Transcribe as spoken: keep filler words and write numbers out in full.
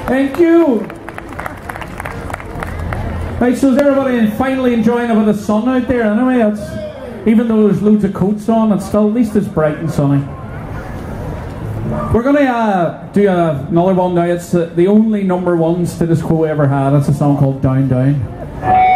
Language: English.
Thank you. Right, so is everybody finally enjoying a bit of sun out there anyway? It's, even though there's loads of coats on, it's still, at least it's bright and sunny. We're going to uh, do a, another one now. It's uh, the only number one status quo ever had. It's a song called Down Down.